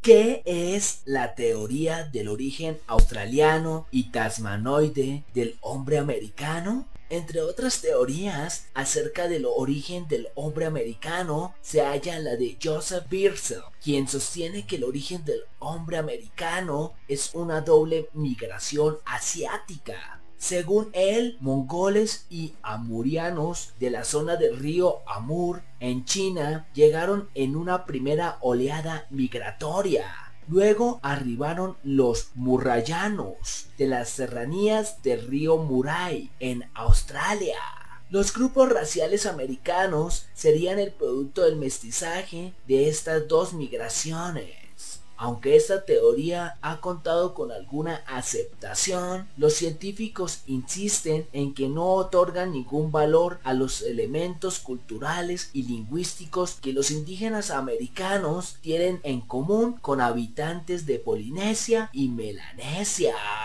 ¿Qué es la teoría del origen australiano y tasmanoide del hombre americano? Entre otras teorías acerca del origen del hombre americano se halla la de Joseph Birzel, quien sostiene que el origen del hombre americano es una doble migración asiática. Según él, mongoles y amurianos de la zona del río Amur en China llegaron en una primera oleada migratoria. Luego arribaron los murrayanos de las serranías del río Murray en Australia. Los grupos raciales americanos serían el producto del mestizaje de estas dos migraciones. Aunque esta teoría ha contado con alguna aceptación, los científicos insisten en que no otorgan ningún valor a los elementos culturales y lingüísticos que los indígenas americanos tienen en común con habitantes de Polinesia y Melanesia.